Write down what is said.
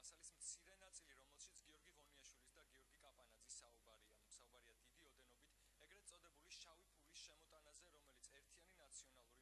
მასალის მცირე ნაწილი, რომელშიც გიორგი ღონიაშვილის და გიორგი კაპანაძის საუბარია დიდი ოდენობით ეგრეთ წოდებული შავი ფულის შემოტანაზე, რომელიც ერთიანი ნაციონალური